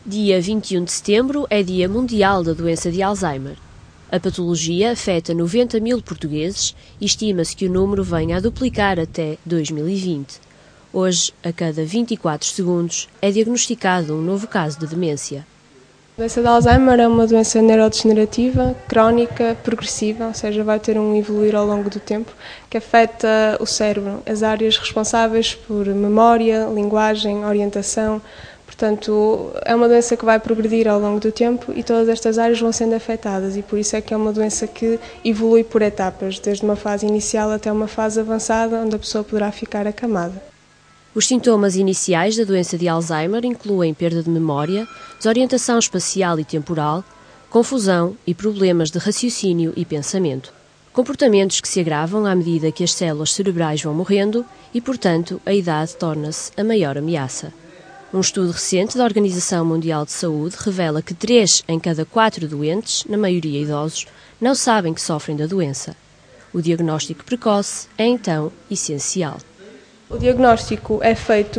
Dia 21 de setembro é Dia Mundial da Doença de Alzheimer. A patologia afeta 90 mil portugueses e estima-se que o número venha a duplicar até 2020. Hoje, a cada 24 segundos, é diagnosticado um novo caso de demência. A doença de Alzheimer é uma doença neurodegenerativa, crónica, progressiva, ou seja, vai ter um evoluir ao longo do tempo, que afeta o cérebro, as áreas responsáveis por memória, linguagem, orientação. Portanto, é uma doença que vai progredir ao longo do tempo e todas estas áreas vão sendo afetadas, e por isso é que é uma doença que evolui por etapas, desde uma fase inicial até uma fase avançada, onde a pessoa poderá ficar acamada. Os sintomas iniciais da doença de Alzheimer incluem perda de memória, desorientação espacial e temporal, confusão e problemas de raciocínio e pensamento. Comportamentos que se agravam à medida que as células cerebrais vão morrendo e, portanto, a idade torna-se a maior ameaça. Um estudo recente da Organização Mundial de Saúde revela que 3 em cada 4 doentes, na maioria idosos, não sabem que sofrem da doença. O diagnóstico precoce é, então, essencial. O diagnóstico é feito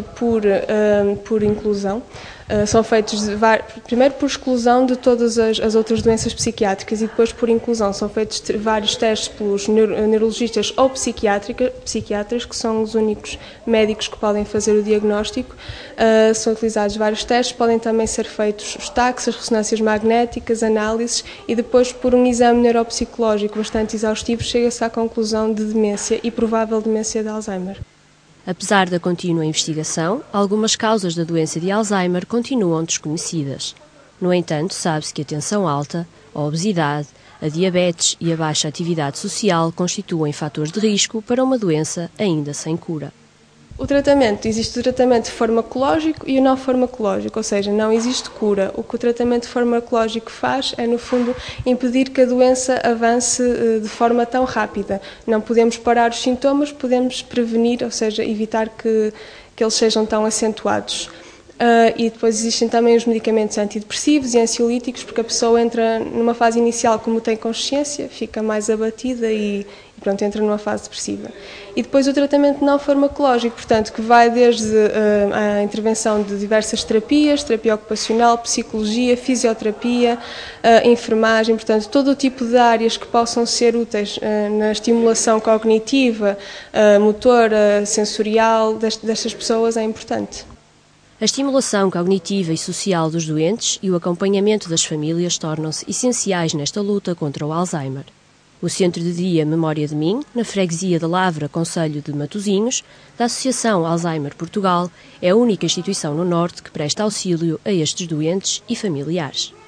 por inclusão. São feitos primeiro por exclusão de todas as outras doenças psiquiátricas e depois por inclusão. São feitos vários testes pelos neurologistas ou psiquiatras, que são os únicos médicos que podem fazer o diagnóstico. São utilizados vários testes, podem também ser feitos os TACs, as ressonâncias magnéticas, análises, e depois por um exame neuropsicológico bastante exaustivo chega-se à conclusão de demência e provável demência de Alzheimer. Apesar da contínua investigação, algumas causas da doença de Alzheimer continuam desconhecidas. No entanto, sabe-se que a tensão alta, a obesidade, a diabetes e a baixa atividade social constituem fatores de risco para uma doença ainda sem cura. Existe o tratamento farmacológico e o não farmacológico, ou seja, não existe cura. O que o tratamento farmacológico faz é, no fundo, impedir que a doença avance de forma tão rápida. Não podemos parar os sintomas, podemos prevenir, ou seja, evitar que eles sejam tão acentuados. E depois existem também os medicamentos antidepressivos e ansiolíticos, porque a pessoa entra numa fase inicial, como tem consciência, fica mais abatida e entra numa fase depressiva. E depois o tratamento não farmacológico, portanto, que vai desde a intervenção de diversas terapias, terapia ocupacional, psicologia, fisioterapia, enfermagem, portanto, todo o tipo de áreas que possam ser úteis na estimulação cognitiva, motora, sensorial destas pessoas é importante. A estimulação cognitiva e social dos doentes e o acompanhamento das famílias tornam-se essenciais nesta luta contra o Alzheimer. O Centro de Dia Memória de Mim, na freguesia de Lavra, concelho de Matosinhos, da Associação Alzheimer Portugal, é a única instituição no Norte que presta auxílio a estes doentes e familiares.